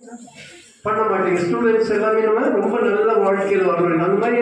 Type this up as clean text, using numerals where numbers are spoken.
பண்ண மாட்டீங்க. ஸ்டூடெண்ட்ஸ் எல்லாமே நம்ம ரொம்ப நல்ல வாழ்க்கையில் வரணும். அந்த மாதிரி